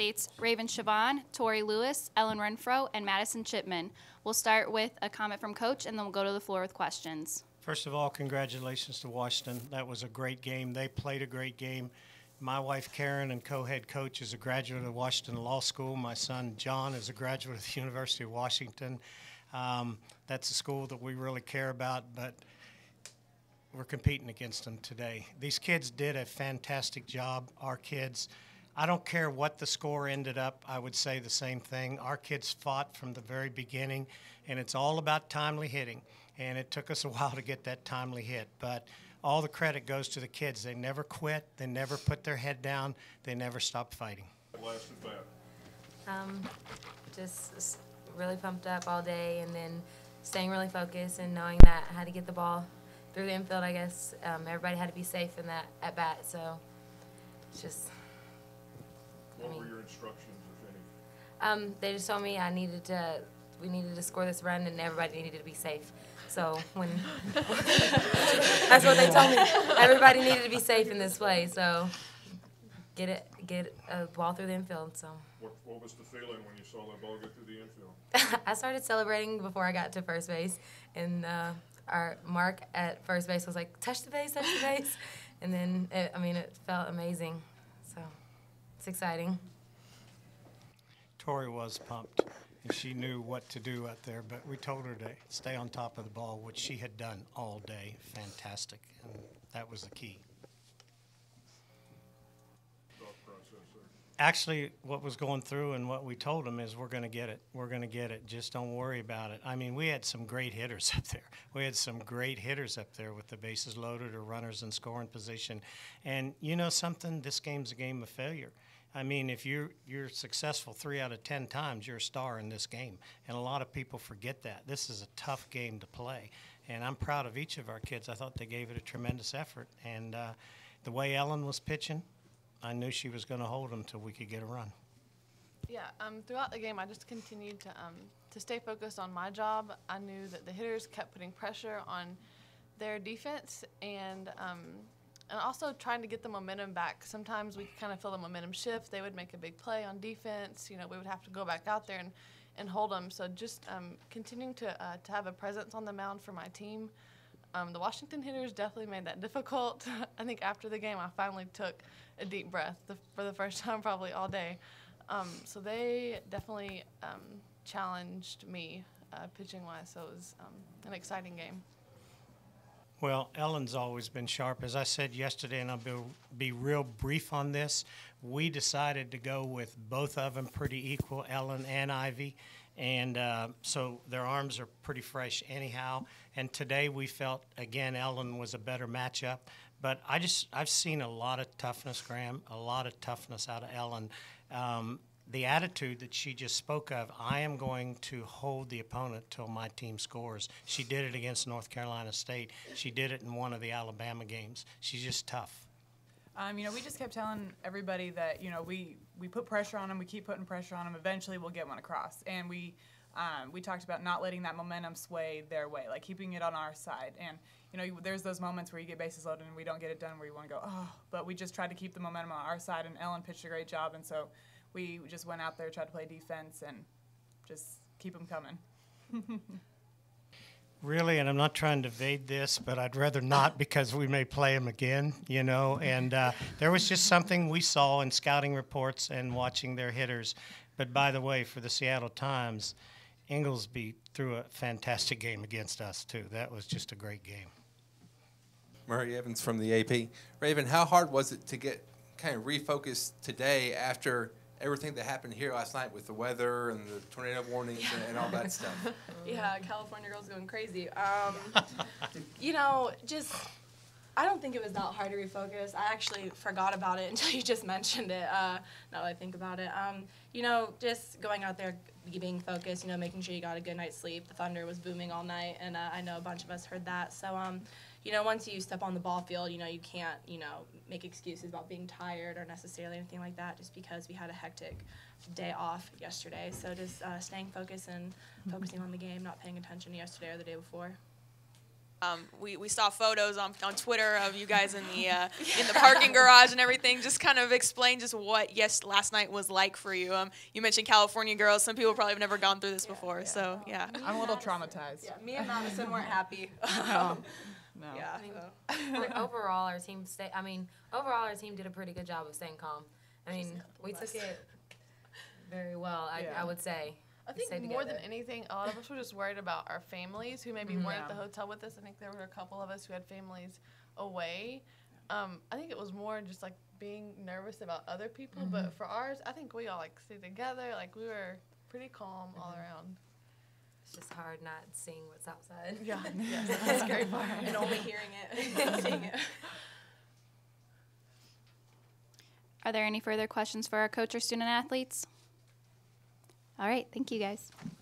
athletes Raven Chavanne, Tory Lewis, Ellen Renfroe, and Madison Shipman. We'll start with a comment from Coach, and then we'll go to the floor with questions. First of all, congratulations to Washington. That was a great game. They played a great game. My wife, Karen, and co-head coach is a graduate of Washington Law School. My son, John, is a graduate of the University of Washington. That's a school that we really care about, but we're competing against them today. These kids did a fantastic job, our kids. I don't care what the score ended up, I would say the same thing. Our kids fought from the very beginning, and it's all about timely hitting. And it took us a while to get that timely hit, but all the credit goes to the kids. They never quit. They never put their head down. They never stopped fighting. Last at bat. Just really pumped up all day, and then staying really focused and knowing that I had to get the ball through the infield. I guess everybody had to be safe in that at bat, so it's just. What were your instructions, if any? They just told me we needed to score this run, and everybody needed to be safe. So that's what they told me. Everybody needed to be safe in this play. So get a ball through the infield. So. What was the feeling when you saw that ball get through the infield? I started celebrating before I got to first base, and our Mark at first base was like, touch the base, and then it felt amazing. So it's exciting. Tori was pumped, and she knew what to do out there, but we told her to stay on top of the ball, which she had done all day. Fantastic, and that was the key. Actually, what was going through and what we told them is we're going to get it. We're going to get it. Just don't worry about it. I mean, we had some great hitters up there. We had some great hitters up there with the bases loaded or runners in scoring position. And you know something? This game's a game of failure. I mean, if you're successful 3 out of 10 times, you're a star in this game. And a lot of people forget that. This is a tough game to play. And I'm proud of each of our kids. I thought they gave it a tremendous effort. And the way Ellen was pitching, I knew she was going to hold them until we could get a run. Yeah, throughout the game, I just continued to stay focused on my job. I knew that the hitters kept putting pressure on their defense, and also trying to get the momentum back. Sometimes we could kind of feel the momentum shift. They would make a big play on defense. You know, we would have to go back out there and hold them. So just continuing to have a presence on the mound for my team. The Washington hitters definitely made that difficult. I think after the game, I finally took a deep breath for the first time probably all day. So they definitely challenged me pitching-wise, so it was an exciting game. Well, Ellen's always been sharp. As I said yesterday, and I'll be real brief on this, we decided to go with both of them pretty equal, Ellen and Ivy. And so their arms are pretty fresh anyhow. And today we felt, again, Ellen was a better matchup. But I've seen a lot of toughness, Graham, a lot of toughness out of Ellen. The attitude that she just spoke of, I am going to hold the opponent till my team scores. She did it against North Carolina State. She did it in one of the Alabama games. She's just tough. We just kept telling everybody that, we put pressure on them, we keep putting pressure on them, eventually we'll get one across. And we talked about not letting that momentum sway their way, like keeping it on our side. And, there's those moments where you get bases loaded and we don't get it done where you want to go, oh, but we just tried to keep the momentum on our side, and Ellen pitched a great job. And so we just went out there, tried to play defense, and just keep them coming. Really, and I'm not trying to evade this, but I'd rather not because we may play them again, And there was just something we saw in scouting reports and watching their hitters. But by the way, for the Seattle Times, Inglesby threw a fantastic game against us, too. That was just a great game. Murray Evans from the AP. Raven, how hard was it to get kind of refocused today after everything that happened here last night with the weather and the tornado warnings and all that stuff? Yeah, California girls going crazy. I don't think it was that hard to refocus. I actually forgot about it until you just mentioned it, now that I think about it. Just going out there, being focused, making sure you got a good night's sleep. The thunder was booming all night, and I know a bunch of us heard that. So, once you step on the ball field, you can't, make excuses about being tired or necessarily anything like that, just because we had a hectic day off yesterday. So just staying focused and focusing on the game, not paying attention yesterday or the day before. We saw photos on Twitter of you guys in the parking garage and everything. Just kind of explain just what last night was like for you. You mentioned California girls. Some people probably have never gone through this before. So yeah. I'm a little traumatized. Yeah, me and Madison weren't happy. No. Yeah. But overall, our team did a pretty good job of staying calm. I mean, we took it very well, I would say. I think more than anything, a lot of us were just worried about our families who maybe weren't at the hotel with us. I think there were a couple of us who had families away. I think it was more just like being nervous about other people. But for ours, I think we all like stayed together. Like we were pretty calm all around. It's just hard not seeing what's outside. Yeah, that's the scary part. And only hearing it, seeing it. Are there any further questions for our coach or student athletes? All right, thank you guys.